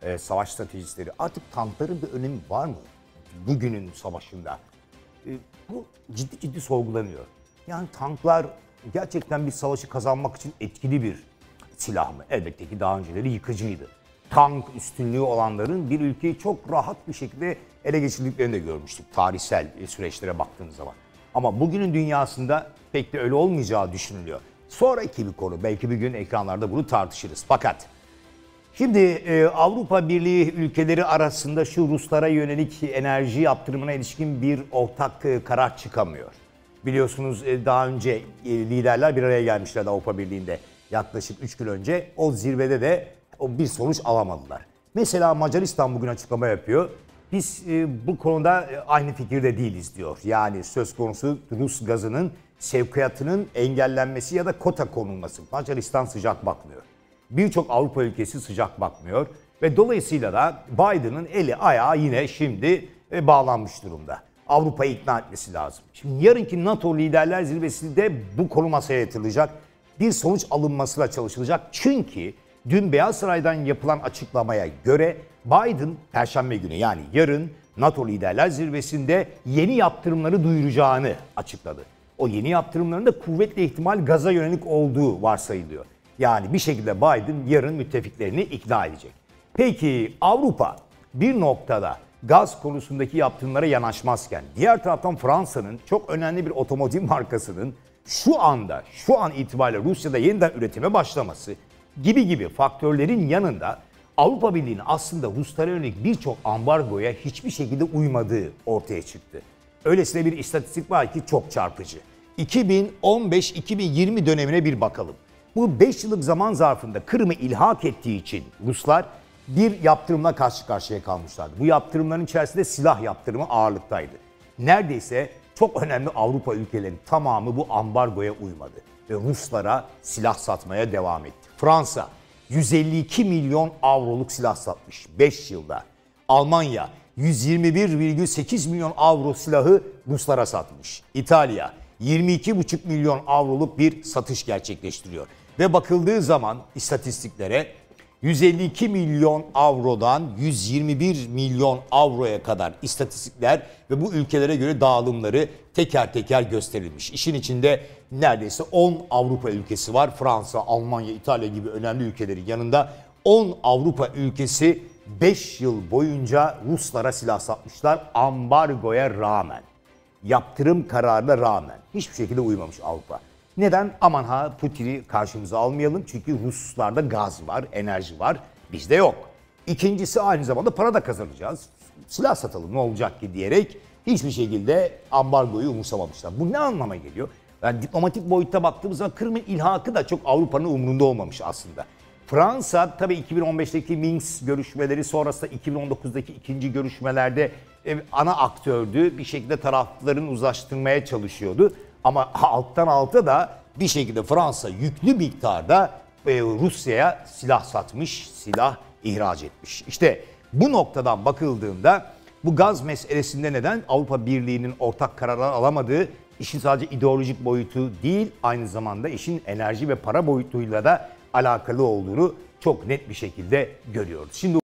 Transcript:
savaş stratejistleri. Artık tankların bir önemi var mı? Bugünün savaşında. Bu ciddi sorgulanıyor. Yani tanklar gerçekten bir savaşı kazanmak için etkili bir silah mı? Elbette ki daha önceleri yıkıcıydı. Tank üstünlüğü olanların bir ülkeyi çok rahat bir şekilde ele geçirdiklerini de görmüştük tarihsel süreçlere baktığımız zaman. Ama bugünün dünyasında pek de öyle olmayacağı düşünülüyor. Sonraki bir konu, belki bir gün ekranlarda bunu tartışırız. Fakat şimdi Avrupa Birliği ülkeleri arasında şu Ruslara yönelik enerji yaptırımına ilişkin bir ortak karar çıkamıyor. Biliyorsunuz daha önce liderler bir araya gelmişlerdi Avrupa Birliği'nde yaklaşık 3 gün önce. O zirvede de bir sonuç alamadılar. Mesela Macaristan bugün açıklama yapıyor. Biz bu konuda aynı fikirde değiliz diyor. Yani söz konusu Rus gazının sevkiyatının engellenmesi ya da kota konulması. Macaristan sıcak bakmıyor. Birçok Avrupa ülkesi sıcak bakmıyor. Ve dolayısıyla da Biden'ın eli ayağı yine şimdi bağlanmış durumda. Avrupa'yı ikna etmesi lazım. Şimdi yarınki NATO Liderler Zirvesi'nde bu konu masaya yatırılacak. Bir sonuç alınmasıyla çalışılacak. Çünkü dün Beyaz Saray'dan yapılan açıklamaya göre Biden Perşembe günü yani yarın NATO Liderler Zirvesi'nde yeni yaptırımları duyuracağını açıkladı. O yeni yaptırımların da kuvvetli ihtimal gaza yönelik olduğu varsayılıyor. Yani bir şekilde Biden yarın müttefiklerini ikna edecek. Peki Avrupa bir noktada gaz konusundaki yaptırımlara yanaşmazken diğer taraftan Fransa'nın çok önemli bir otomotiv markasının şu an itibariyle Rusya'da yeniden üretime başlaması gibi faktörlerin yanında Avrupa Birliği'nin aslında Ruslara yönelik birçok ambargoya hiçbir şekilde uymadığı ortaya çıktı. Öylesine bir istatistik var ki çok çarpıcı. 2015-2020 dönemine bir bakalım. Bu 5 yıllık zaman zarfında Kırım'ı ilhak ettiği için Ruslar bir yaptırımla karşı karşıya kalmışlardı. Bu yaptırımların içerisinde silah yaptırımı ağırlıktaydı. Neredeyse çok önemli Avrupa ülkelerinin tamamı bu ambargoya uymadı ve Ruslara silah satmaya devam etti. Fransa 152 milyon avroluk silah satmış 5 yılda. Almanya 121,8 milyon avro silahı Ruslara satmış. İtalya 22,5 milyon avroluk bir satış gerçekleştiriyor. Ve bakıldığı zaman istatistiklere 152 milyon avrodan 121 milyon avroya kadar istatistikler ve bu ülkelere göre dağılımları teker teker gösterilmiş. İşin içinde neredeyse 10 Avrupa ülkesi var. Fransa, Almanya, İtalya gibi önemli ülkelerin yanında 10 Avrupa ülkesi 5 yıl boyunca Ruslara silah satmışlar ambargoya rağmen. Yaptırım kararına rağmen hiçbir şekilde uymamış Avrupa. Neden? Aman ha Putin'i karşımıza almayalım çünkü Ruslarda gaz var, enerji var, bizde yok. İkincisi aynı zamanda para da kazanacağız. Silah satalım ne olacak ki diyerek hiçbir şekilde ambargoyu umursamamışlar. Bu ne anlama geliyor? Yani diplomatik boyutta baktığımız zaman Kırım'ın ilhakı da çok Avrupa'nın umurunda olmamış aslında. Fransa tabii 2015'teki Minsk görüşmeleri sonrasında 2019'daki ikinci görüşmelerde ana aktördü. Bir şekilde tarafların uzlaştırmaya çalışıyordu. Ama alttan alta da bir şekilde Fransa yüklü miktarda Rusya'ya silah satmış, silah ihraç etmiş. İşte bu noktadan bakıldığında bu gaz meselesinde neden Avrupa Birliği'nin ortak kararlar alamadığı işin sadece ideolojik boyutu değil, aynı zamanda işin enerji ve para boyutuyla da alakalı olduğunu çok net bir şekilde görüyoruz. Şimdi